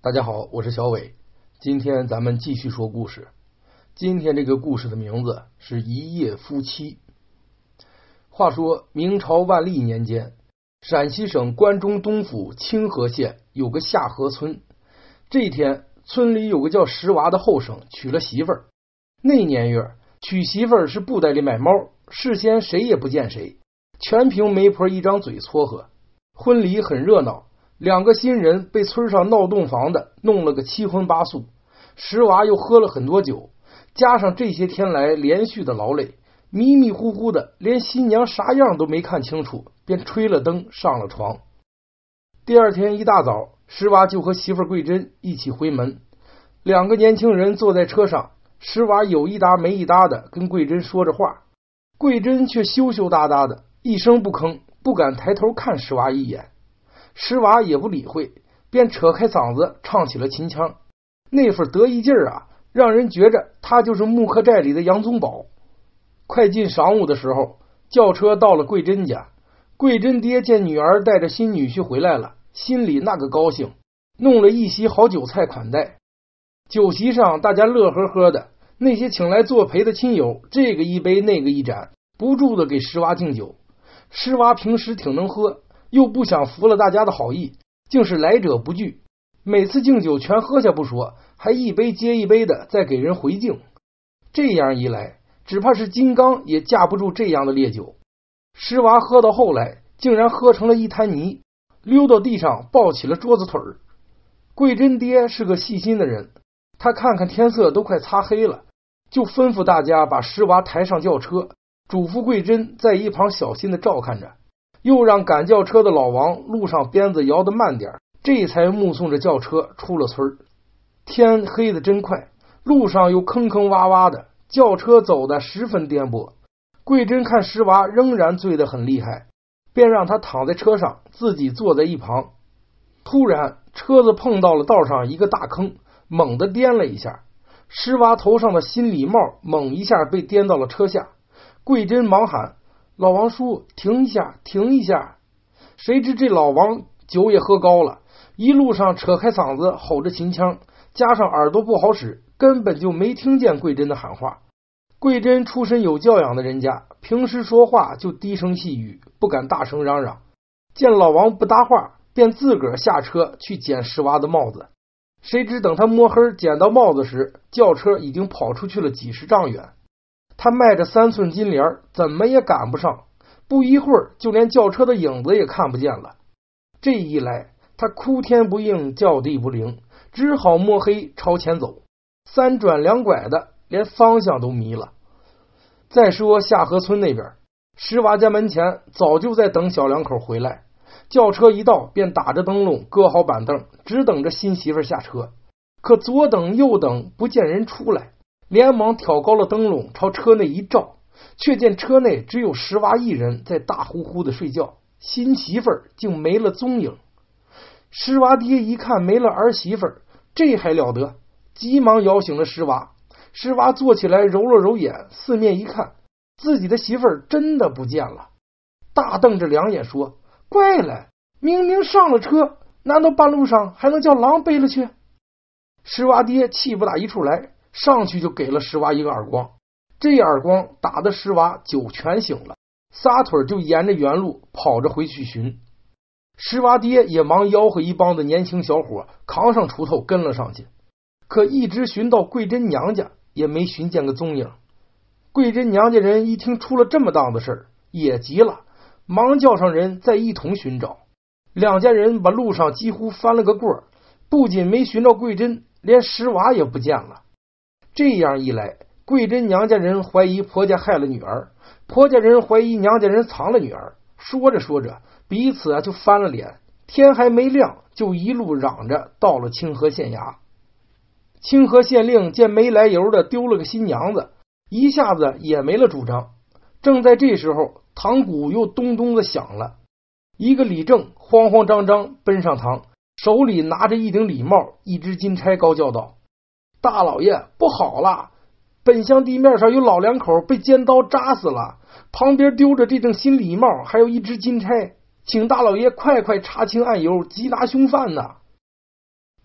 大家好，我是小伟。今天咱们继续说故事。今天这个故事的名字是一夜夫妻。话说明朝万历年间，陕西省关中东府清河县有个下河村。这一天，村里有个叫石娃的后生娶了媳妇儿。那年月娶媳妇儿是布袋里买猫，事先谁也不见谁，全凭媒婆一张嘴撮合。婚礼很热闹，两个新人被村上闹洞房的弄了个七荤八素，石娃又喝了很多酒，加上这些天来连续的劳累，迷迷糊糊的，连新娘啥样都没看清楚，便吹了灯上了床。第二天一大早，石娃就和媳妇桂珍一起回门。两个年轻人坐在车上，石娃有一搭没一搭的跟桂珍说着话，桂珍却羞羞答答的，一声不吭，不敢抬头看石娃一眼。石娃也不理会，便扯开嗓子唱起了秦腔。那份得意劲儿啊，让人觉着他就是木刻寨里的杨宗保。快进晌午的时候，轿车到了桂珍家。桂珍爹见女儿带着新女婿回来了，心里那个高兴，弄了一席好酒菜款待。酒席上大家乐呵呵的，那些请来作陪的亲友这个一杯那个一盏，不住的给石娃敬酒。石娃平时挺能喝，又不想服了大家的好意，竟是来者不拒，每次敬酒全喝下不说，还一杯接一杯的再给人回敬。这样一来，只怕是金刚也架不住这样的烈酒。石娃喝到后来，竟然喝成了一滩泥，溜到地上抱起了桌子腿儿。桂珍爹是个细心的人，他看看天色都快擦黑了，就吩咐大家把石娃抬上轿车，嘱咐桂珍在一旁小心的照看着，又让赶轿车的老王路上鞭子摇得慢点，这才目送着轿车出了村。天黑得真快，路上又坑坑洼洼的，轿车走得十分颠簸。桂珍看石娃仍然醉得很厉害，便让他躺在车上，自己坐在一旁。突然车子碰到了道上一个大坑，猛地颠了一下，石娃头上的新礼帽猛一下被颠到了车下。桂珍忙喊：老王叔，停一下，停一下！谁知这老王酒也喝高了，一路上扯开嗓子吼着秦腔，加上耳朵不好使，根本就没听见桂珍的喊话。桂珍出身有教养的人家，平时说话就低声细语，不敢大声嚷嚷。见老王不搭话，便自个儿下车去捡石娃的帽子。谁知等他摸黑捡到帽子时，轿车已经跑出去了几十丈远。他迈着3寸金莲，怎么也赶不上，不一会儿就连轿车的影子也看不见了。这一来，他哭天不应，叫地不灵，只好摸黑朝前走，三转两拐的，连方向都迷了。再说下河村那边，石娃家门前早就在等小两口回来，轿车一到便打着灯笼，搁好板凳，只等着新媳妇下车。可左等右等，不见人出来，连忙挑高了灯笼朝车内一照，却见车内只有石娃一人在大呼呼的睡觉，新媳妇竟没了踪影。石娃爹一看没了儿媳妇，这还了得，急忙摇醒了石娃。石娃坐起来揉了揉眼，四面一看，自己的媳妇真的不见了，大瞪着两眼说：怪了，明明上了车，难道半路上还能叫狼背了去？石娃爹气不打一处来，上去就给了石娃一个耳光。这耳光打得石娃酒全醒了，撒腿就沿着原路跑着回去寻。石娃爹也忙吆喝一帮的年轻小伙扛上锄头跟了上去，可一直寻到桂珍娘家，也没寻见个踪影。桂珍娘家人一听出了这么档子事也急了，忙叫上人再一同寻找。两家人把路上几乎翻了个过，不仅没寻到桂珍，连石娃也不见了。这样一来，桂珍娘家人怀疑婆家害了女儿，婆家人怀疑娘家人藏了女儿，说着说着，彼此就翻了脸。天还没亮，就一路嚷着到了清河县衙。清河县令见没来由的丢了个新娘子，一下子也没了主张。正在这时候，堂鼓又咚咚的响了。一个李正慌慌张张奔上堂，手里拿着一顶礼帽，一只金钗，高叫道：大老爷，不好了，本乡地面上有老两口被尖刀扎死了，旁边丢着这顶新礼帽，还有一只金钗，请大老爷快快查清案由，缉拿凶犯呐！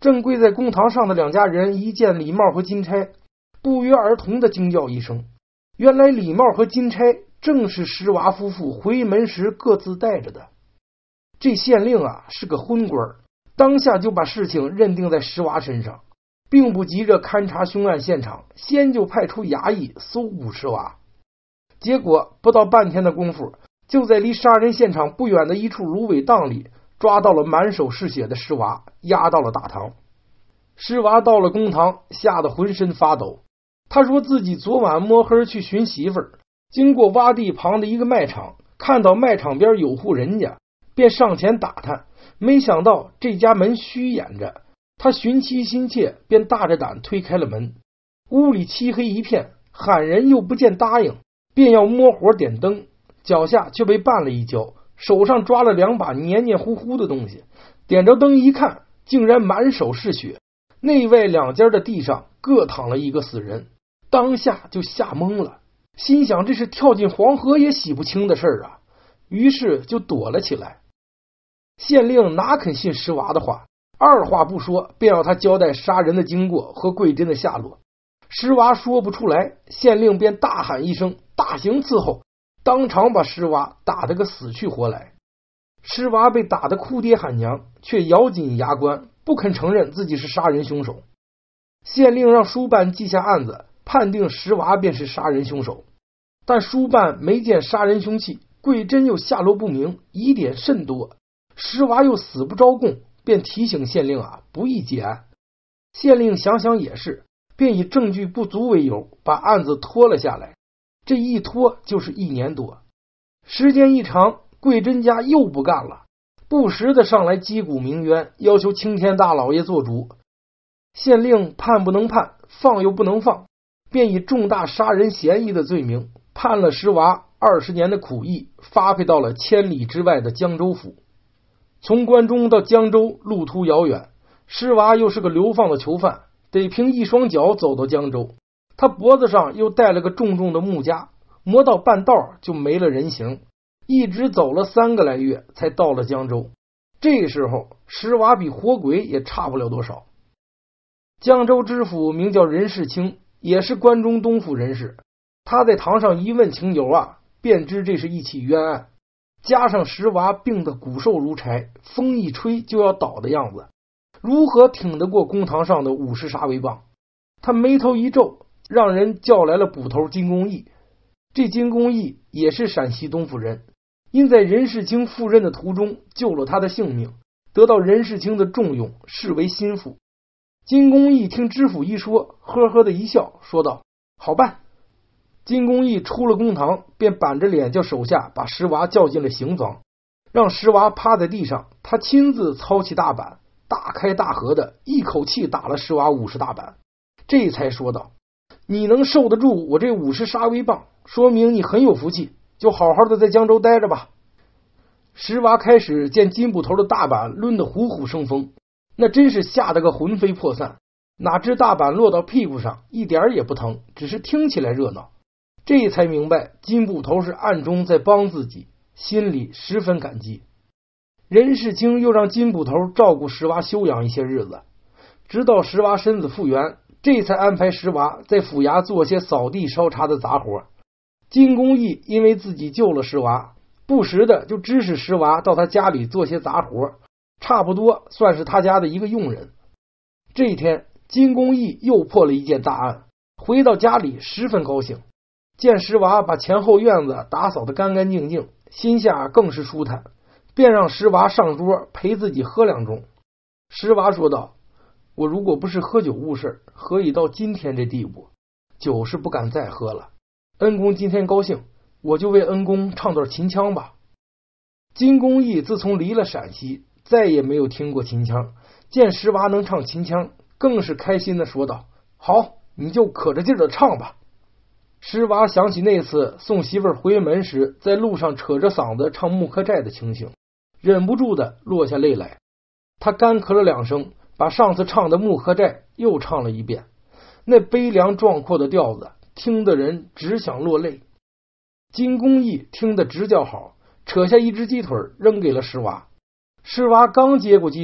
正跪在公堂上的两家人一见李茂和金钗，不约而同的惊叫一声。原来李茂和金钗正是石娃夫妇回门时各自带着的。这县令是个昏官，当下就把事情认定在石娃身上，并不急着勘察凶案现场，先就派出衙役搜捕石娃。结果不到半天的功夫，就在离杀人现场不远的一处芦苇荡里抓到了满手是血的石娃，押到了大堂。石娃到了公堂，吓得浑身发抖。他说自己昨晚摸黑去寻媳妇儿，经过洼地旁的一个卖场，看到卖场边有户人家，便上前打探，没想到这家门虚掩着。他寻妻心切，便大着胆推开了门。屋里漆黑一片，喊人又不见答应，便要摸火点灯，脚下却被绊了一跤，手上抓了两把黏黏糊糊的东西，点着灯一看，竟然满手是血，内外两间的地上各躺了一个死人。当下就吓懵了，心想这是跳进黄河也洗不清的事啊，于是就躲了起来。县令哪肯信石娃的话，二话不说便要他交代杀人的经过和桂珍的下落。石娃说不出来，县令便大喊一声，大刑伺候，当场把石娃打得个死去活来。石娃被打得哭爹喊娘，却咬紧牙关，不肯承认自己是杀人凶手。县令让书办记下案子，判定石娃便是杀人凶手，但书办没见杀人凶器，桂珍又下落不明，疑点甚多，石娃又死不招供，便提醒县令不宜结案。县令想想也是，便以证据不足为由，把案子拖了下来。这一拖就是1年多，时间一长，桂珍家又不干了，不时的上来击鼓鸣冤，要求青天大老爷做主。县令判不能判，放又不能放，便以重大杀人嫌疑的罪名，判了石娃20年的苦役，发配到了千里之外的江州府。从关中到江州路途遥远，石娃又是个流放的囚犯，得凭一双脚走到江州。他脖子上又带了个重重的木枷，磨到半道就没了人形，一直走了3个来月才到了江州。这时候石娃比活鬼也差不了多少。江州知府名叫任世清，也是关中东府人士。他在堂上一问情由便知这是一起冤案。加上石娃病得骨瘦如柴，风一吹就要倒的样子，如何挺得过公堂上的50杀威棒？他眉头一皱，让人叫来了捕头金公义。这金公义也是陕西东府人，因在任世清赴任的途中救了他的性命，得到任世清的重用，视为心腹。金公义听知府一说，呵呵的一笑，说道：好办。金公义出了公堂，便板着脸叫手下把石娃叫进了刑房，让石娃趴在地上，他亲自操起大板，大开大合的一口气打了石娃50大板。这才说道：你能受得住我这50杀威棒，说明你很有福气，就好好的在江州待着吧。石娃开始见金捕头的大板抡得虎虎生风，那真是吓得个魂飞魄散，哪知大板落到屁股上一点也不疼，只是听起来热闹。这才明白金捕头是暗中在帮自己，心里十分感激。任世清又让金捕头照顾石娃休养一些日子，直到石娃身子复原，这才安排石娃在府衙做些扫地烧茶的杂活。金公义因为自己救了石娃，不时的就指使石娃到他家里做些杂活，差不多算是他家的一个佣人。这一天，金公义又破了一件大案，回到家里十分高兴，见石娃把前后院子打扫得干干净净，心下更是舒坦，便让石娃上桌陪自己喝2盅。石娃说道：我如果不是喝酒误事，何以到今天这地步？酒是不敢再喝了。恩公今天高兴，我就为恩公唱段秦腔吧。金公义自从离了陕西，再也没有听过秦腔，见石娃能唱秦腔，更是开心的说道：好，你就可着劲的唱吧。石娃想起那次送媳妇儿回门时，在路上扯着嗓子唱木刻寨的情形，忍不住的落下泪来。他干咳了2声，把上次唱的木刻寨又唱了一遍，那悲凉壮阔的调子，听得人只想落泪。金公义听得直叫好，扯下一只鸡腿扔给了石娃。石娃刚接过鸡腿，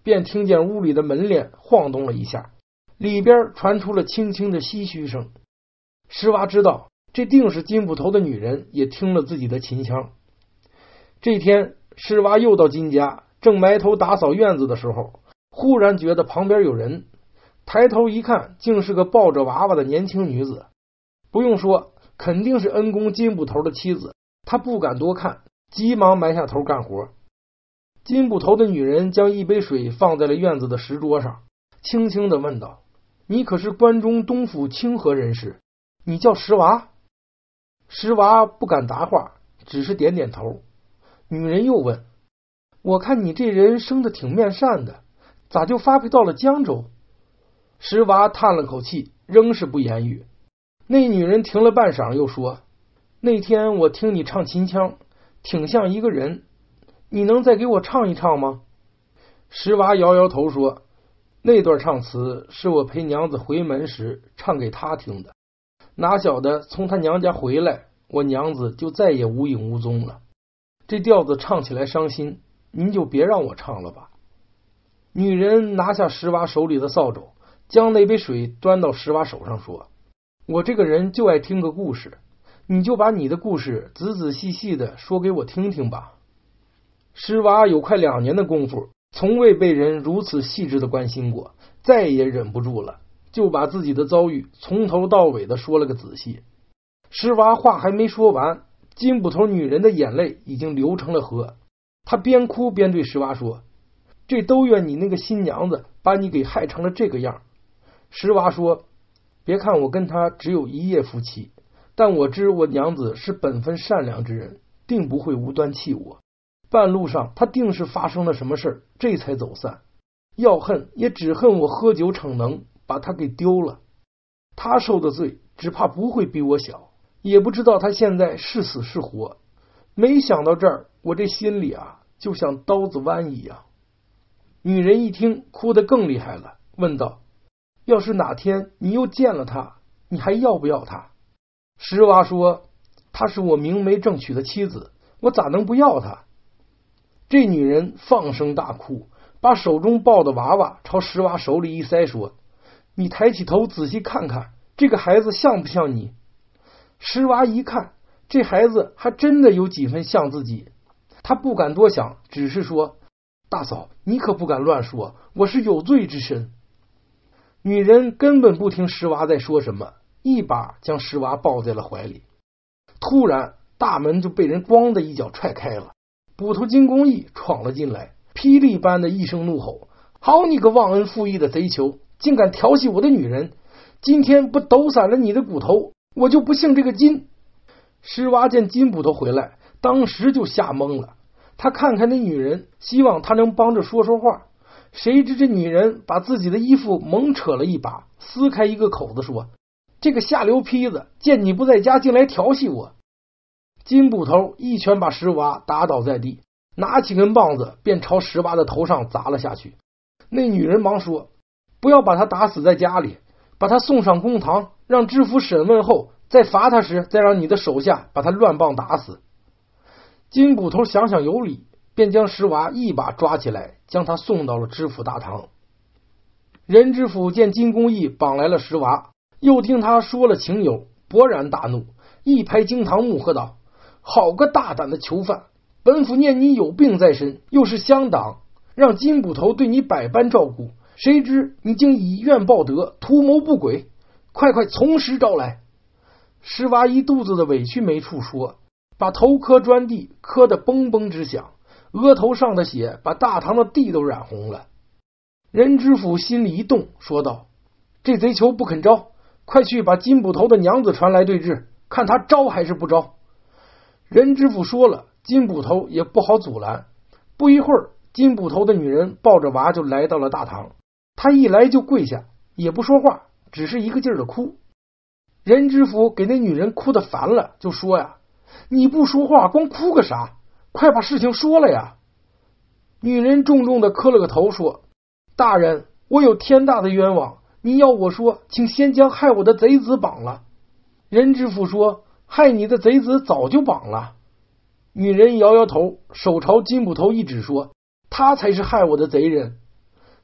便听见屋里的门帘晃动了一下，里边传出了轻轻的唏嘘声。石娃知道这定是金捕头的女人也听了自己的秦腔。这天石娃又到金家，正埋头打扫院子的时候，忽然觉得旁边有人，抬头一看，竟是个抱着娃娃的年轻女子。不用说，肯定是恩公金捕头的妻子。他不敢多看，急忙埋下头干活。金捕头的女人将一杯水放在了院子的石桌上，轻轻地问道：“你可是关中东府清河人士？你叫石娃？”石娃不敢答话，只是点点头。女人又问：“我看你这人生得挺面善的，咋就发配到了江州？”石娃叹了口气，仍是不言语。那女人停了半晌，又说：“那天我听你唱秦腔，挺像一个人，你能再给我唱一唱吗？”石娃摇摇头说：“那段唱词是我陪娘子回门时唱给她听的，哪晓得从她娘家回来，我娘子就再也无影无踪了。这调子唱起来伤心，您就别让我唱了吧。”女人拿下石娃手里的扫帚，将那杯水端到石娃手上说：“我这个人就爱听个故事，你就把你的故事仔仔细细的说给我听听吧。”石娃有快2年的功夫，从未被人如此细致的关心过，再也忍不住了，就把自己的遭遇从头到尾的说了个仔细。石娃话还没说完，金捕头女人的眼泪已经流成了河。她边哭边对石娃说：“这都怨你那个新娘子把你给害成了这个样。”石娃说：“别看我跟她只有一夜夫妻，但我知我娘子是本分善良之人，定不会无端弃我。半路上她定是发生了什么事，这才走散。要恨也只恨我喝酒逞能，把她给丢了。她受的罪只怕不会比我小，也不知道她现在是死是活。没想到这儿，我这心里就像刀子剜一样。”女人一听，哭得更厉害了，问道：“要是哪天你又见了她，你还要不要她？”石娃说：“她是我明媒正娶的妻子，我咋能不要她？”这女人放声大哭，把手中抱的娃娃朝石娃手里一塞，说：“你抬起头仔细看看，这个孩子像不像你？”石娃一看，这孩子还真的有几分像自己。他不敢多想，只是说：“大嫂，你可不敢乱说，我是有罪之身。”女人根本不听石娃在说什么，一把将石娃抱在了怀里。突然大门就被人咣的一脚踹开了，捕头金公义闯了进来，霹雳般的一声怒吼：“好你个忘恩负义的贼囚，竟敢调戏我的女人！今天不抖散了你的骨头，我就不姓这个金！”石娃见金捕头回来，当时就吓懵了。他看看那女人，希望她能帮着说说话，谁知这女人把自己的衣服猛扯了一把，撕开一个口子，说：“这个下流坯子，见你不在家，竟来调戏我！”金捕头一拳把石娃打倒在地，拿起根棒子便朝石娃的头上砸了下去。那女人忙说：“不要把他打死在家里，把他送上公堂，让知府审问后，再罚他时，再让你的手下把他乱棒打死。”金捕头想想有理，便将石娃一把抓起来，将他送到了知府大堂。任知府见金公义绑来了石娃，又听他说了情由，勃然大怒，一拍惊堂木，喝道：“好个大胆的囚犯！本府念你有病在身，又是乡党，让金捕头对你百般照顾，谁知你竟以怨报德，图谋不轨，快快从实招来！”石娃一肚子的委屈没处说，把头磕砖地，磕得嘣嘣直响，额头上的血把大堂的地都染红了。任知府心里一动，说道：“这贼囚不肯招，快去把金捕头的娘子传来对质，看他招还是不招。”任知府说了，金捕头也不好阻拦。不一会儿，金捕头的女人抱着娃就来到了大堂，她一来就跪下，也不说话，只是一个劲儿的哭。任知府给那女人哭得烦了，就说：“呀，你不说话，光哭个啥？快把事情说了呀！”女人重重的磕了个头，说：“大人，我有天大的冤枉，你要我说，请先将害我的贼子绑了。”任知府说：“害你的贼子早就绑了。”女人摇摇头，手朝金捕头一指，说：“他才是害我的贼人。”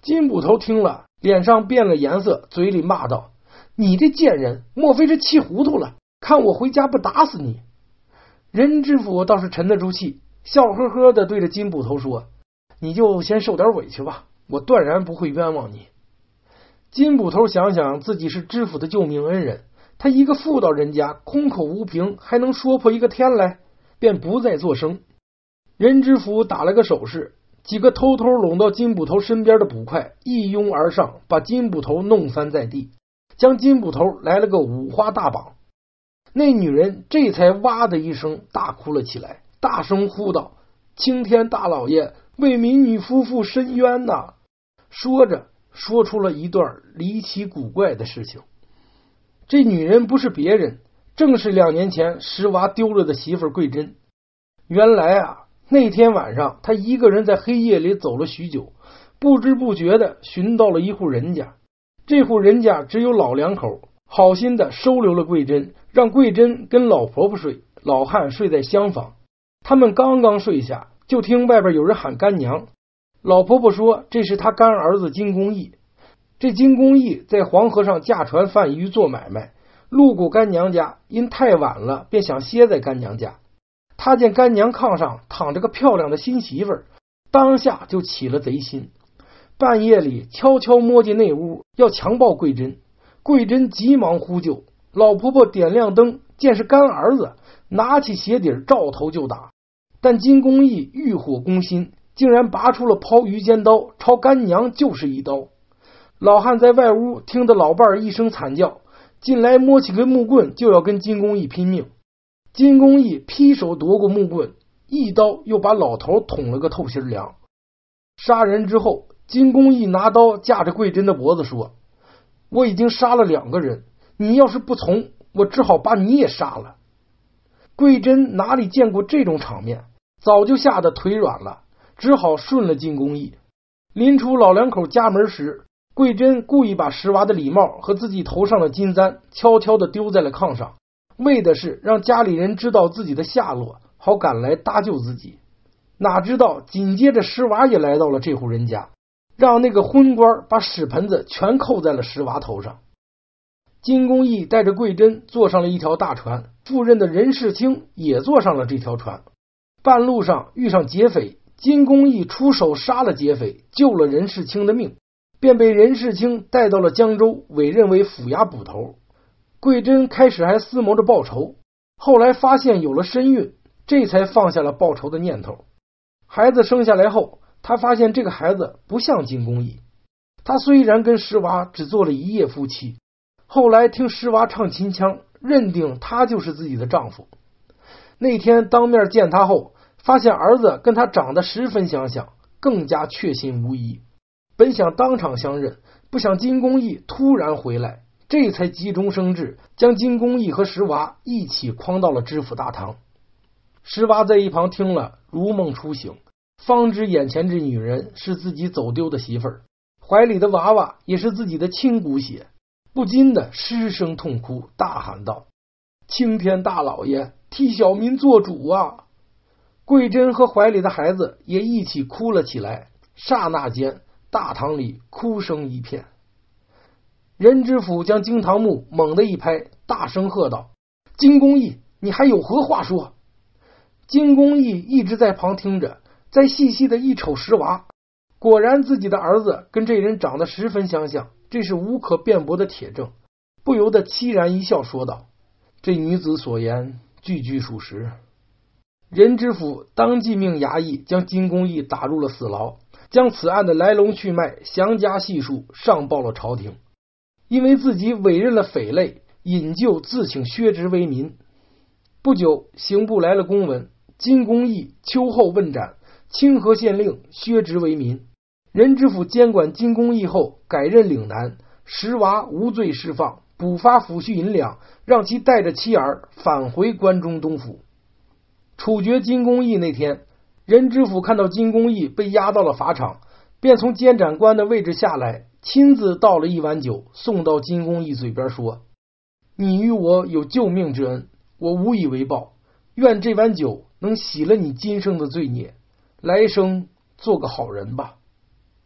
金捕头听了，脸上变了颜色，嘴里骂道：你这贱人，莫非是气糊涂了？看我回家不打死你！任知府倒是沉得住气，笑呵呵地对着金捕头说：你就先受点委屈吧，我断然不会冤枉你。金捕头想想自己是知府的救命恩人，他一个妇道人家，空口无凭，还能说破一个天来，便不再作声。任知府打了个手势，几个偷偷拢到金捕头身边的捕快一拥而上，把金捕头弄翻在地，将金捕头来了个五花大绑。那女人这才哇的一声大哭了起来，大声呼道：青天大老爷，为民女夫妇伸冤呐！说着说出了一段离奇古怪的事情。这女人不是别人，正是2年前石娃丢了的媳妇桂珍。原来啊，那天晚上他一个人在黑夜里走了许久，不知不觉的寻到了一户人家。这户人家只有老两口，好心的收留了桂珍，让桂珍跟老婆婆睡，老汉睡在厢房。他们刚刚睡下，就听外边有人喊干娘。老婆婆说这是他干儿子金公义。这金公义在黄河上驾船贩鱼做买卖，路过干娘家，因太晚了，便想歇在干娘家。他见干娘炕上躺着个漂亮的新媳妇儿，当下就起了贼心。半夜里悄悄摸进内屋，要强暴桂珍。桂珍急忙呼救，老婆婆点亮灯，见是干儿子，拿起鞋底照头就打。但金公义欲火攻心，竟然拔出了抛鱼尖刀，朝干娘就是一刀。老汉在外屋听得老伴儿一声惨叫，进来摸起根木棍就要跟金公义拼命。金公义劈手夺过木棍，一刀又把老头捅了个透心凉。杀人之后，金公义拿刀架着桂珍的脖子说：我已经杀了2个人，你要是不从，我只好把你也杀了。桂珍哪里见过这种场面，早就吓得腿软了，只好顺了金公义。临出老两口家门时，桂珍故意把石娃的礼帽和自己头上的金簪悄悄地丢在了炕上，为的是让家里人知道自己的下落，好赶来搭救自己。哪知道紧接着石娃也来到了这户人家，让那个昏官把屎盆子全扣在了石娃头上。金公义带着桂珍坐上了一条大船，赴任的任世清也坐上了这条船。半路上遇上劫匪，金公义出手杀了劫匪，救了任世清的命，便被任世清带到了江州，委任为府衙捕头。桂珍开始还思谋着报仇，后来发现有了身孕，这才放下了报仇的念头。孩子生下来后，他发现这个孩子不像金公义。他虽然跟石娃只做了1夜夫妻，后来听石娃唱秦腔，认定他就是自己的丈夫。那天当面见他后，发现儿子跟他长得十分相像，更加确信无疑。本想当场相认，不想金公义突然回来，这才急中生智，将金公义和石娃一起诓到了知府大堂。石娃在一旁听了，如梦初醒，方知眼前这女人是自己走丢的媳妇儿，怀里的娃娃也是自己的亲骨血，不禁的失声痛哭，大喊道：青天大老爷，替小民做主啊！桂珍和怀里的孩子也一起哭了起来，刹那间大堂里哭声一片。任知府将惊堂木猛地一拍，大声喝道：金公义，你还有何话说？金公义一直在旁听着，再细细的一瞅石娃，果然自己的儿子跟这人长得十分相像，这是无可辩驳的铁证，不由得凄然一笑，说道：这女子所言句句属实。任知府当即命衙役将金公义打入了死牢，将此案的来龙去脉详加细述，上报了朝廷。因为自己委任了匪类，引咎自请削职为民。不久，刑部来了公文，金公义秋后问斩，清河县令削职为民。任知府监管金公义后，改任岭南，石娃无罪释放，补发抚恤银两，让其带着妻儿返回关中东府。处决金公义那天，任知府看到金公义被押到了法场，便从监斩官的位置下来，亲自倒了一碗酒送到金公义嘴边，说：你与我有救命之恩，我无以为报，愿这碗酒能洗了你今生的罪孽，来生做个好人吧。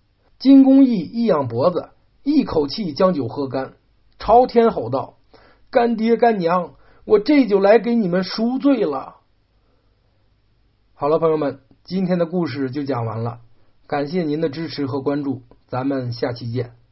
金公义一仰脖子，一口气将酒喝干，朝天吼道：干爹干娘，我这就来给你们赎罪了。好了，朋友们，今天的故事就讲完了，感谢您的支持和关注，咱们下期见。